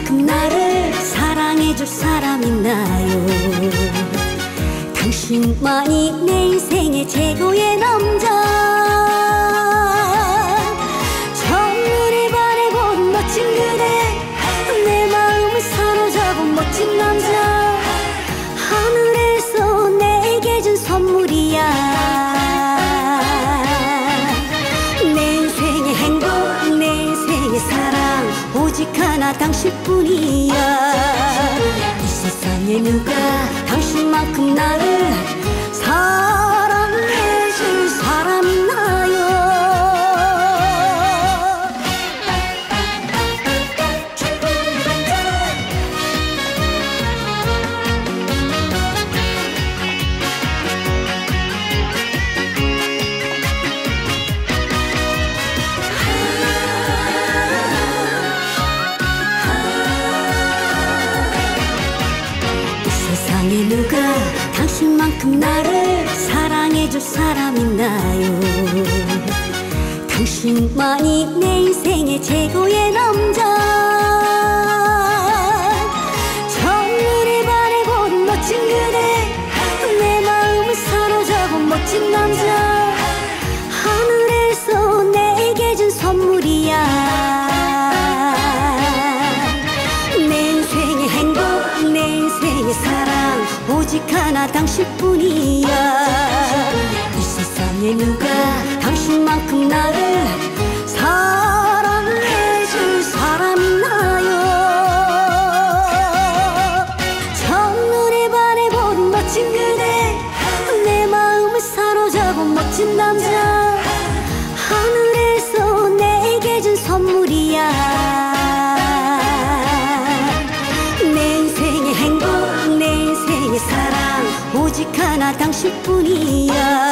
당신만큼 나를 사랑해줄 사람 있나요? 당신만이 내 인생의 최고의 남자. 첫눈에 반해본 멋진 그대, 내 마음을 사로잡은 멋진 남자. 하늘에서 내게 준 선물이야. 내 인생의 행복, 내 인생의 사랑, 오직 하나 당신뿐이야. 이 세상에 누가 당신만큼 나를 사랑해줄 사람 있나요? 세상에 누가 당신만큼 나를 사랑해줄 사람 있나요? 당신만이 내 인생의 최고의 남자. 첫눈에 반해본 멋진 그대, 내 마음을 사로잡은 멋진 남자. 하늘에서 내게 준 선물이야. 사랑, 오직 하나 당신뿐이야. 이 세상에 누가 당신만큼 나를 사랑해줄 사람 있나요? 첫눈에 반해본 멋진 그대, 내 마음을 사로잡은 멋진 남자. 하늘에서 내게 준 선물이야. 사랑, 오직 하나 당신뿐이야.